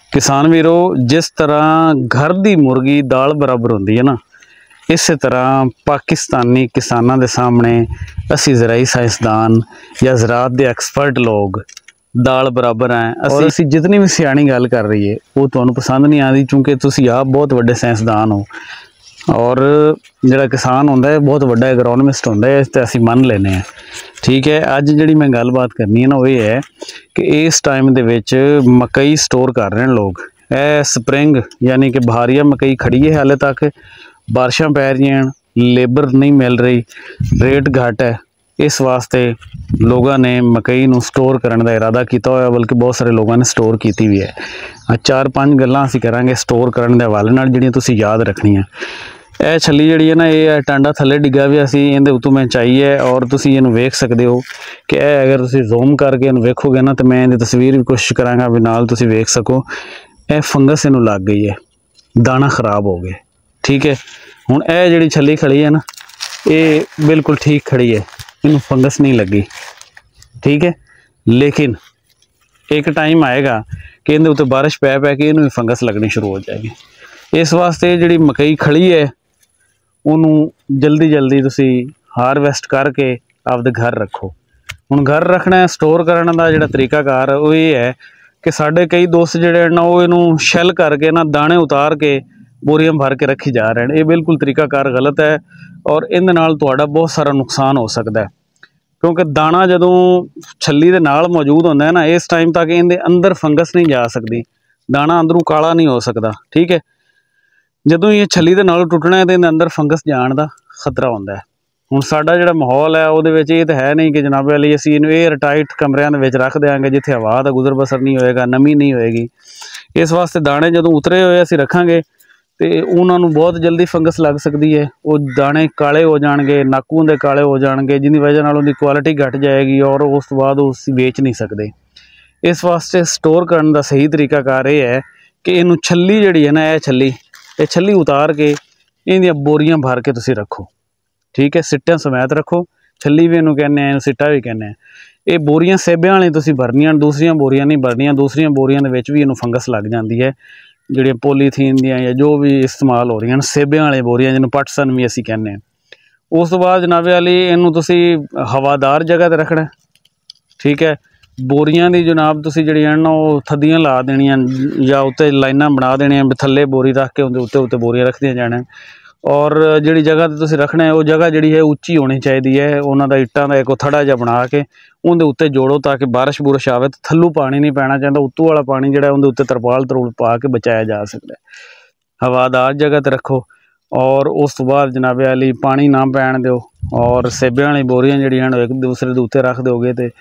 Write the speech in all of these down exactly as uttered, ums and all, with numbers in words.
किसान वीरो, जिस तरह घर दी मुर्गी दाल बराबर होंदी है ना, इस तरह पाकिस्तानी किसानों के सामने असी ज़राई साइंसदान या ज़रात के एक्सपर्ट लोग दाल बराबर हैं। और असी जितनी भी सियानी गल कर रही है वो तुहानू पसंद नहीं आती, क्योंकि तुसी आप बहुत वड्डे साइंसदान हो और जिहड़ा किसान होंदा है बहुत वड्डा एग्रोनॉमिस्ट होंदा है, इस ते असी मन लेने हैं। ठीक है, अज जिहड़ी मैं गलबात करनी है ना वो ये है कि इस टाइम दे विच मकई स्टोर कर रहे हैं लोग। ए स्प्रिंग यानी कि भारिया मकई खड़ी है, हाले तक बारिशां पै रही हैं, लेबर नहीं मिल रही, रेट घट है, इस वास्ते लोगों ने मकई नूं स्टोर करने का इरादा किया होया, बल्कि बहुत सारे लोगों ने स्टोर की भी है। चार पांच गल्लां असीं करांगे स्टोर करने के हवाले नाल जिहड़ियां तुसीं याद रखनियां। यह छली जी है ना, ये टांडा थले डिग्गा भी असी इहदे उत्तों मैं चाहिए और तुसीं इहनूं वेख सकते हो कि अगर तुसीं जूम करके इहनूं वेखोगे ना तो मैं इहदी तस्वीर भी कोशिश करांगा भी नाल तुसीं वेख सको। यह फंगस इहनूं लग गई है, दाना खराब हो गए। ठीक है, हुण यह जिहड़ी छली खड़ी है ना ये बिल्कुल ठीक खड़ी है, इनू फंगस नहीं लगी। ठीक है, लेकिन एक टाइम आएगा कि इहदे उत्ते बारिश पै पै के इनू फंगस लगनी शुरू हो जाएगी। इस वास्ते जिहड़ी मकई खड़ी है उन्होंने जल्दी जल्दी तुसी हारवैसट करके आपदे घर रखो। हुण घर रखना है, स्टोर करने का जिहड़ा तरीकाकार वो ये है कि साडे कई दोस्त जिहड़े ना वो इनू शैल करके ना दाने उतार के बोरियां भर के रखी जा रहे हैं। ये बिल्कुल तरीकाकार गलत है और इहदे नाल तुहाडा बहुत सारा नुकसान हो सकता है, क्योंकि दाना जदों छली दे नाल मौजूद होंदा है ना इस टाइम तक इहदे अंदर फंगस नहीं जा सकती, दाना अंदरों काला नहीं हो सकता। ठीक है, जदों ये छली दे नाल टुटना है तो इहदे अंदर फंगस जाण दा खतरा होंदा है। हुण साडा जिहड़ा माहौल है उहदे विच ये तो है नहीं कि जनाबे वाली असीं इहनूं एयर टाइट कमरिਆਂ ਦੇ ਵਿੱਚ रख देंगे जिथे हवा का गुजर बसर नहीं होएगा, नमी नहीं होएगी। इस वास्ते दाने जदों उतरे होए असीं रखांगे तो उन्होंने बहुत जल्दी फंगस लग सकती है, वो दाने काले हो जाएंगे, नाकू दे काले हो जाएंगे, जिंदी वजह नाल उनकी क्वालिटी घट जाएगी और उस तो बाद उस बेच नहीं सकते। इस वास्ते स्टोर करने का सही तरीकाकार ये है कि इनू छली जिहड़ी है ना, यह छली ये छली उतार के इहदियां बोरियां भर के तुसीं रखो। ठीक है, सिट्टियां समेत रखो, छली भी इनू कहने हैं, सिट्टा भी कहने हैं। ये बोरियां सेबियां वाली तुसीं भरनियां, दूसरियां बोरियां नहीं भरनियां। दूसरियां बोरियां दे विच भी इनू फंगस लग जाती है, जिहड़ियां पॉलीथीन दियां या जो भी इस्तेमाल हो रही हैं, सेबियां वाली बोरियां जिन्होंने पटसन भी असीं कहने हैं। उस तो बाद जनाबे वाली इनू तुसीं हवादार जगह ते रखना। ठीक है, बोरियां दी जनाब तुसीं जिहड़ियां ना वो थद्दियां ला देनियां या उत्ते लाइनां बना देनियां, थल्ले बोरी रख के उहदे उत्ते उत्ते बोरियां रखदियां जाना। और जिहड़ी जगह ते तुसीं रखना है वो जगह जिहड़ी है उच्ची होनी चाहिए है। उन्हां दा इट्टां दा एक थड़ा जिहा बना के उहदे उत्ते जोड़ो ताकि बारिश बुरिश आवे तो थल्लों पानी नहीं पैना चाहिए, उत्तों वाला पानी जिहड़ा उहदे उत्ते तरपाल तरपूल पा के बचाया जा सकता है। हवादार जगह ते रखो और उस तो बाद जनाबे वाली पानी ना पैन दो और सेबियां वाली बोरियां जिहड़ियां एक दूसरे दे उत्ते रख दोगे तो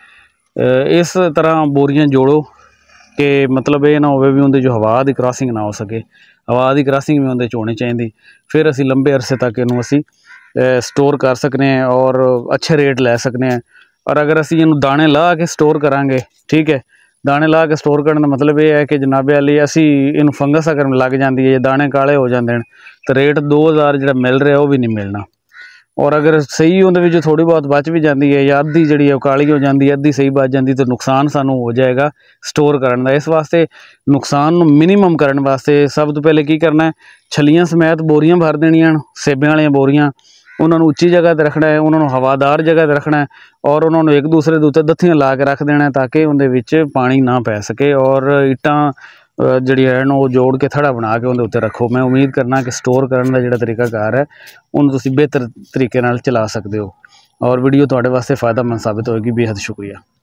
इस तरह बोरियां जोड़ो कि मतलब ये ना होवे भी उहदे जो हवा की क्रॉसिंग ना हो सके, हवा की क्रॉसिंग भी उहदे च होनी चाहिए। फिर असी लंबे अरसे तक इनू असी स्टोर कर सकते हैं और अच्छे रेट लै सकते हैं। और अगर असी इनू दाने ला के स्टोर करांगे, ठीक है, दाने ला के स्टोर करने का मतलब ये है कि जनाबे वाली असी इनू फंगस अगर लग जाती है, दाने काले हो जाते हैं तो रेट दो हज़ार जो मिल रहा है वो भी नहीं मिलना। और अगर सही उहदे थोड़ी बहुत बच भी जाती है या अद्धी जी काली हो जाती है, अद्धी सही बच जाती, तो नुकसान सानू हो जाएगा स्टोर करने का। इस वास्ते नुकसान मिनीमम करने वास्ते सब तो पहले की करना है, छलियां समेत बोरियां भर देनियां, सेबियां वाली बोरियां, उन्होंने उच्ची जगह पर रखना है, उन्होंने हवादार जगह पर रखना है और उन्होंने एक दूसरे के उत्ते दत्थियां ला के रख देना ताकि उनके विच पानी ना पै सके। और इट्टां जिहड़ी है वो जोड़ के थड़ा बना के उनके उत्ते रखो। मैं उम्मीद करना कि स्टोर करने का जिहड़ा तरीकाकार है उन्हें तुसीं बेहतर तरीके नाल चला सकते हो और वीडियो तुहाडे वास्ते फ़ायदेमंद साबित होएगी। बेहद शुक्रिया।